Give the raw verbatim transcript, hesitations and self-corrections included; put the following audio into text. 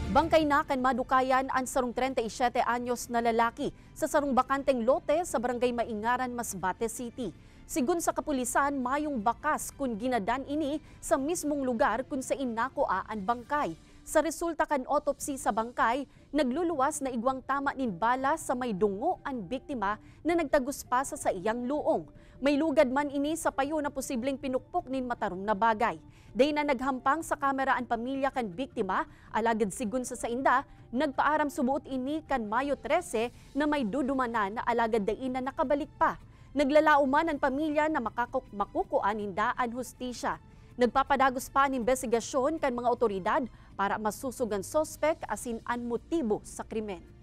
Bangkay na kan madukayan ang sarong thirty-seven anyos na lalaki sa sarong bakanteng lote sa barangay Maingaran, Masbate City. Sigun sa kapulisan, mayong bakas kung ginadan ini sa mismong lugar kung sa inakoa ang bangkay. Sa resulta kan autopsy sa bangkay, nagluluwas na igwang tama nin bala sa may dungo ang biktima na nagtagus pa sa sa iyang luong. May lugad man ini sa payo na posibleng pinukpok nin matarong na bagay. Day na naghampang sa kamera ang pamilya kan biktima, alagad sigun sa sainda, nagpaaram subuot ini kan Mayo thirteen na may dudumanan na alagad day na nakabalik pa. Naglalauman ang pamilya na makakuk makukuan hindaan hustisya. Nagpapadagos pa ang investigasyon kan mga otoridad para masusugan sospek asin ang motibo sa krimen.